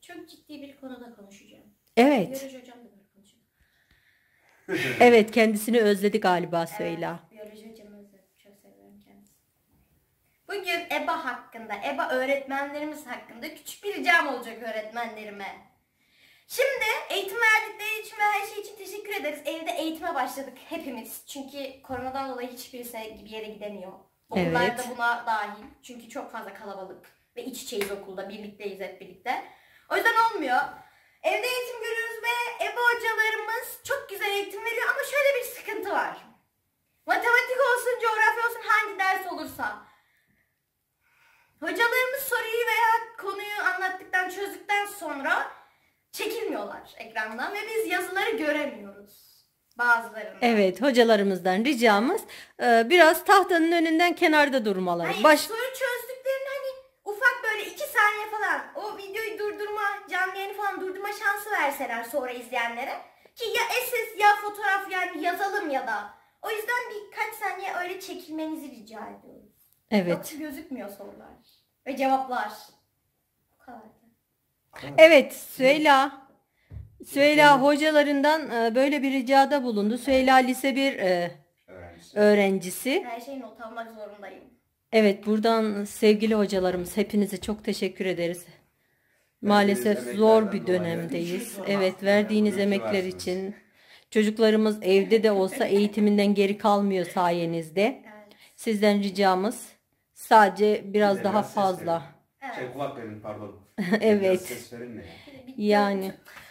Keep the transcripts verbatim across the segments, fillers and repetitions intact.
çok ciddi bir konuda konuşacağım. Evet. Biyoloji hocam da böyle konuşuyor. Evet, kendisini özledi galiba Evet, Süheyla. biyoloji hocamı özledim. Çok seviyorum kendisini. Bugün E B A hakkında, E B A öğretmenlerimiz hakkında küçük bir ricam olacak öğretmenlerime. Şimdi eğitim verdikleri için ve her şey için teşekkür ederiz. Evde eğitime başladık hepimiz. Çünkü koronadan dolayı hiçbirisi bir yere gidemiyor. Okullar Evet. da buna dahil. Çünkü çok fazla kalabalık ve iç içeyiz okulda. Birlikteyiz hep birlikte. O yüzden olmuyor. Evde eğitim görüyoruz ve E B A hocalarımız çok güzel eğitim veriyor ama şöyle bir sıkıntı var. Matematik olsun, coğrafya olsun, hangi ders olursa. Hocalarımız soruyu veya konuyu anlattıktan, çözdükten sonra çekilmiyorlar ekrandan ve biz yazıları göremiyoruz. Bazılarını. Evet, hocalarımızdan ricamız e, biraz tahtanın önünden kenarda durmaları. Hayır, Baş... soru çözdüklerini hani ufak böyle iki saniye falan o videoyu durdurma, canlı yayını falan durdurma şansı verseler sonra izleyenlere. Ki ya eses ya fotoğraf yani yazalım ya da. O yüzden birkaç saniye öyle çekilmenizi rica ediyoruz. Evet. Yoksa gözükmüyor sorular ve cevaplar. Bu kadar. Evet, Süheyla. Süheyla hocalarından e, böyle bir ricada bulundu. Süheyla lise bir e, Öğrencisi. öğrencisi. Her şeyi not almak zorundayım. Evet, buradan sevgili hocalarımız hepinize çok teşekkür ederiz. Maalesef Verdiğiniz zor emeklerden bir dolayı. dönemdeyiz. Allah Evet, aşkına, verdiğiniz iyi ki emekler varsınız. için çocuklarımız evde de olsa eğitiminden geri kalmıyor sayenizde. Evet. Sizden ricamız sadece biraz Bize daha biraz ses fazla. verin. Evet. Şey kulak verin pardon. Evet. Biraz ses verin ne ya? Yani.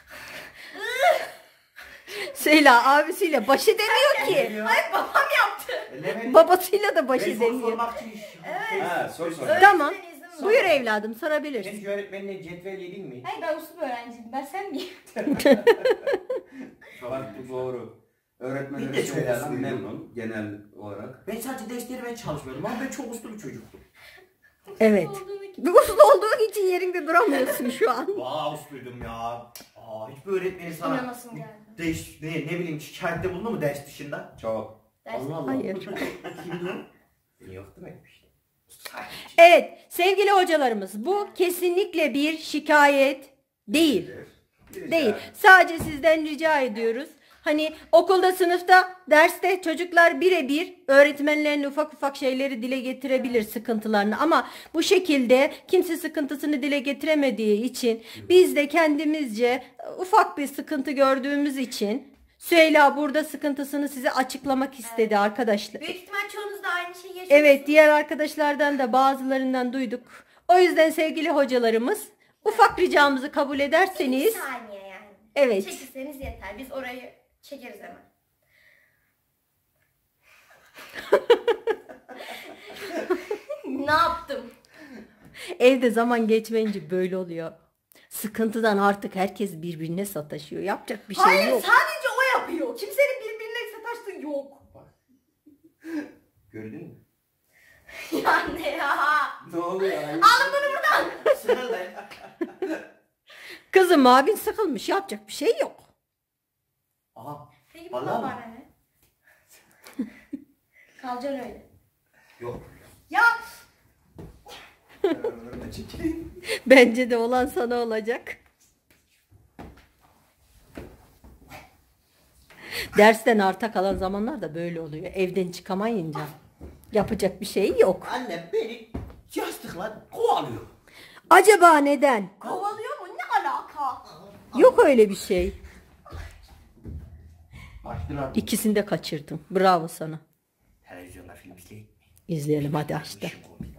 Süheyla abisiyle baş edemiyor ki. Hayır, babam yaptı. Ellemeyin. Babasıyla da baş Ben soru edemiyor. sormak için iş. Ha sor sor. Tamam. Öğretmen izin ver. Buyur evladım, sorabilirsin. Genç öğretmenine cetvel yedin mi? Hayır, ben usul öğrenciyim. Ben sen miyim? Bak bu doğru. Bir Öğretmenleri de çok şöyle uslu adam, ben- memnun genel olarak. Ben sadece derslerime çalışmıyordum ama ben çok uslu bir çocuktum. Evet. Olduğum için. Bir uslu olduğun için yerinde duramıyorsun şu an. Vaa usluydum ya. Aa, hiçbir öğretmeni sana İnanasım geldi. ders, ne, ne bileyim şikayette bulundu mu ders dışında? Çok. Ders- Allah Allah. Hayır. Kimdi o? Ben yoktum etmiştim. Evet, sevgili hocalarımız, bu kesinlikle bir şikayet değil. Bir Değil. rica. Sadece sizden rica ediyoruz. Hani okulda, sınıfta, derste çocuklar birebir öğretmenlerine ufak ufak şeyleri dile getirebilir, sıkıntılarını. Ama bu şekilde kimse sıkıntısını dile getiremediği için biz de kendimizce ufak bir sıkıntı gördüğümüz için Süheyla burada sıkıntısını size açıklamak istedi arkadaşlar. Büyük ihtimal çoğunuz da aynı şeyi yaşıyorsunuz. Evet, diğer arkadaşlardan da bazılarından duyduk. O yüzden sevgili hocalarımız, ufak ricamızı kabul Bir ederseniz, saniye yani. evet. Çekilseniz yeter. Biz orayı çekeriz hemen. Ne yaptım? Evde zaman geçmeyince böyle oluyor. Sıkıntıdan artık herkes birbirine sataşıyor. Yapacak bir şey Hayır, yok. sadece o yapıyor. Kimsenin birbirine sataştığı yok. Gördün mü? Ya ne ya? Ne oluyor? Ay? Alın bunu buradan. Sıkıldı. Kızım, abin sıkılmış. Yapacak bir şey yok. Aha. Peki Vallahi bana mi? bana ne? Kalacaksın öyle. Yok. Ya Ben çekileyim. Bence de olan sana olacak. Dersten arta kalan zamanlar da böyle oluyor. Evden çıkamayınca yapacak bir şey yok. Annem beni yastıkla kovalıyor. Acaba neden? kovalıyor mu? Ne alaka? Yok öyle bir şey. Açtılar. İkisini de kaçırdın. Bravo sana. Televizyonda film izleyin. İzleyelim hadi açtı. İşin komik.